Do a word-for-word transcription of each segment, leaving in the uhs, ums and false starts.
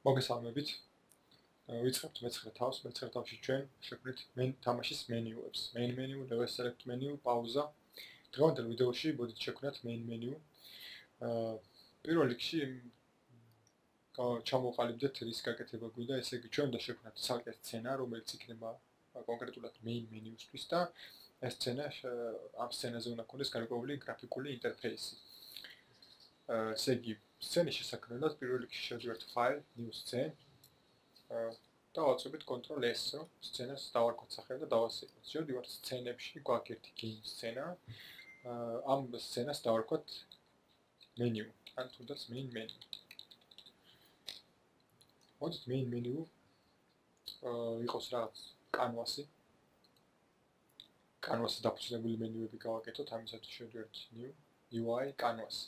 მოგესალმებით. ვიწყებთ მეცხრე თავს, მეცხრე თავში ჩვენ შექმნით მენ თამაშის მენიუებს. Main menu, level select menu, პაუზა. დღევანდელ ვიდეოში მოდით შევქმნათ main menu. აა პირველ რიგში ჩამოვყალიბდეთ რის გაკეთება გვინდა, ესე იგი ჩვენ უნდა შევქმნათ ცალკე სცენა, რომელიც იქნება კონკრეტულად main menu-სთვის და ეს სცენა ამ სცენაზე უნდა ქონდეს გარკვეული გრაფიკული ინტერფეისი. აა ესე იგი სცენის შესაქმნელად პირველ რიგში შევდივართ file, new scene. და ვაწვევით control S, რომ სცენას დავარქვათ სახელი და დავასრულოთ. შევდივართ სცენებში, გვაქვს ერთი game სცენა. ამ სცენას დავარქვათ menu, ან თუნდაც main menu. მოდით main menu იყოს რაღაც canvas-ი. canvas-ი დაფუძნებული მენიუები გავაკეთოთ, ამისათვის შევდივართ new U I canvas.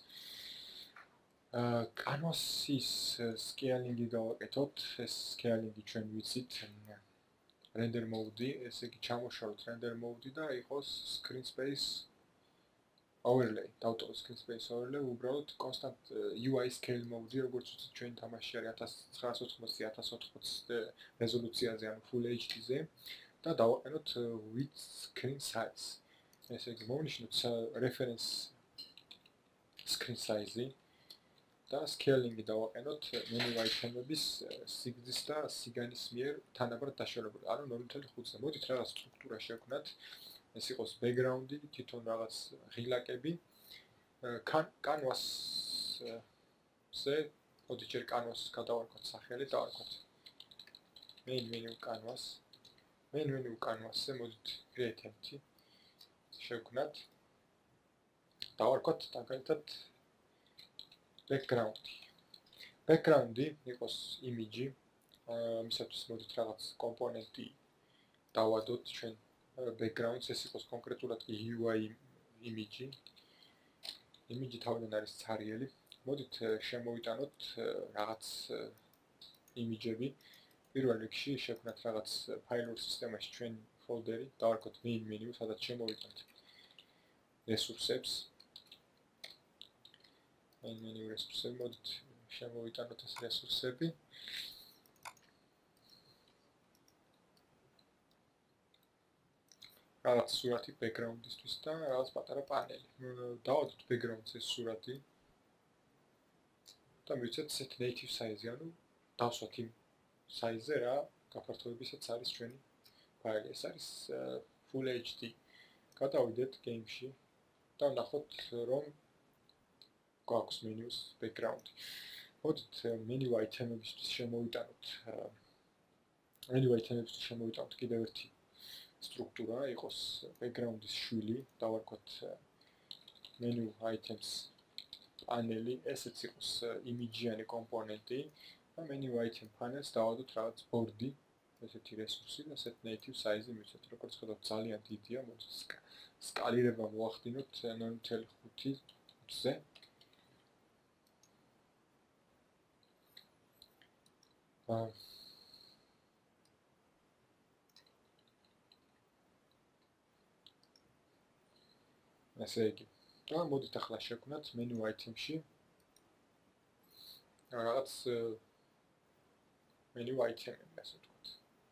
Canvas-ის scaling-ი გავაკეთოთ, ეს scaling-ი ჩვენ ვიცით render mode-ი, ესე იგი ჩამოშალოთ render mode-ი და იყოს screen space overlay. დავტოვოთ screen space overlay, უბრალოდ constant U I scale mode-ი, როგორც ვიცით ჩვენ თამაში არის ათას ცხრაასოთხმოცი ათას ოთხმოცი რეზოლუციაზე, ანუ full H D-ზე და დავაყენოთ width screen size. ესე იგი მოვნიშნოთ reference screen size-ი. და scaling-ი დავაყენოთ menu item-ების სიგრძის და სიგანის მიერ თანაბრად დაშორებული, ანუ ნული ნული ხუთზე. მოდით რაღაც სტრუქტურა შევქმნათ, ეს იყოს background-ი, თვითონ რაღაც ღილაკები. canvas-ზე, მოდით ჯერ canvas-ს გადავარქვათ სახელი, დავარქვათ main menu canvas. main menu canvas-ზე მოდით create empty შევქმნათ. დავარქვათ მაგალითად background. background-ი იყოს image-ი. ამისათვის მოდით რაღაც კომპონენტი დავადოთ ჩვენ background-ს, ეს იყოს კონკრეტულად U I image-ი. image-ი თავიდან არის ცარიელი. მოდით შემოვიტანოთ რაღაც image-ები. პირველ რიგში შევქმნათ რაღაც ფაილურ სისტემაში ჩვენ folder-ი, დავარქვათ main menu, სადაც შემოვიტანოთ resources. main menu resources-ები, მოდით შემოვიტანოთ ეს resources-ები. რაღაც სურათი background-ისთვის და რაღაც პატარა პანელი. დავადოთ background-ს ეს სურათი და მივცეთ set native size-ი, ანუ დავსვათ იმ size-ზე რა გაფართოებისაც არის ჩვენი ფაილი. ეს არის full H D. გადავიდეთ game-ში და ვნახოთ რომ გვაქვს menus background. მოდით menu item-ებისთვის შემოვიტანოთ menu item-ებისთვის შემოვიტანოთ კიდევ ერთი სტრუქტურა, იყოს background-ის შვილი, დავარქვათ menu items panel-ი, ესეც იყოს image-იანი კომპონენტი და menu item panel-ს დავადოთ რაღაც board-ი, ესეთი resource-ი და set native size-ი მივცეთ, როგორც ხედავთ ძალიან დიდია, მოდით სკალირება მოახდინოთ ნული ნული ხუთზე. ესე იგი, და მოდით ახლა შევქმნათ menu item-ში რაღაც menu item-ები, ასე ვთქვათ.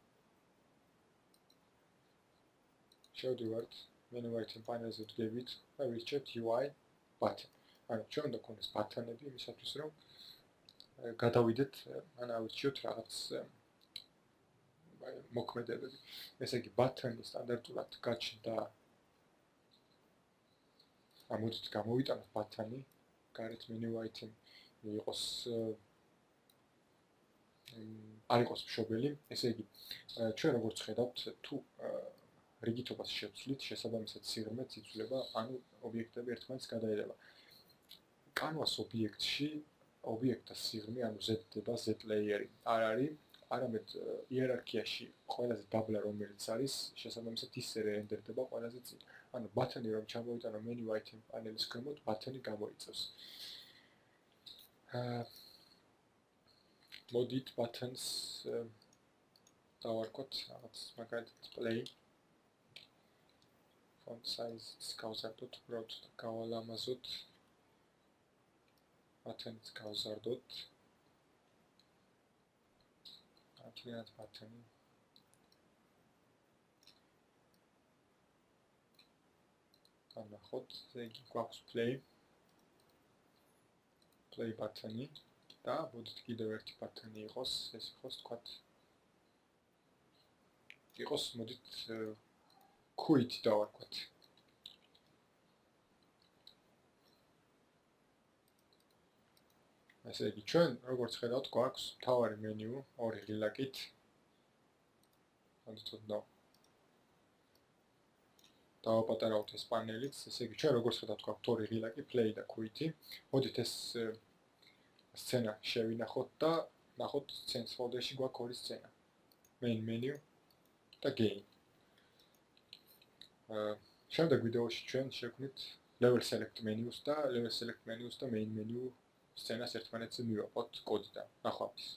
შევდივართ menu item panel-ზე ვდგებით და ვირჩევთ U I button. ანუ ჩვენ უნდა გქონდეს ბატონები იმისათვის, რომ გადავიდეთ, ან ავირჩიოთ რაღაც მოქმედებები. ესე იგი, ბატონი სტანდარტულად გაჩნდა. ამოდით გამოვიტანოთ ბატონი, გარეთ menu item იყოს არ იყოს მშობელი. ესე იგი, ჩვენ როგორც ხედავთ, თუ რიგითობას შევცვლით, შესაბამისად სიღრმეც იცვლება, ანუ ობიექტები ერთმანეთს გადაედება. canvas ობიექტში ობიექტთა სიღრმე, ანუ Z-დება, Z layer-ი არ არის, არამედ იერარქიაში ყველაზე დაბლა რომელიც არის, შესაბამისად ისე რენდერდება ყველაზე წინ. ანუ ბატონი რომ ჩამოვიტანო menu item panel-ის ქვემოთ, ბატონი გამოიწევს. მოდით buttons დავარქვათ რაღაც მაგალითად play. font size-ს გავზარდოთ, უბრალოდ გავალამაზოთ. buttons გავზარდოთ. Actually, button. განახოთ, ესე იგი გვაქვს play. Play button-ი და მოდით კიდევ ერთი button-ი იყოს, ეს იყოს თქვათ იყოს მოდით quit დავარქვათ. ესე იგი ჩვენ როგორც ხედავთ გვაქვს მთავარი მენიუ ორი ღილაკით. ანუ თუნდა დავაპატარავთ ეს პანელიც, ესე იგი ჩვენ როგორც ხედავთ გვაქვს ორი ღილაკი, play და quit-ი. მოდით ეს სცენა შევინახოთ და ნახოთ სცენის folder-ში გვაქვს ორი სცენა. main menu და game. შემდეგ ვიდეოში ჩვენ შევქმნით level select menus და level select menus და main menu სცენას ერთმანეთზე მივაყოთ კოდიდან. ნახვამდის.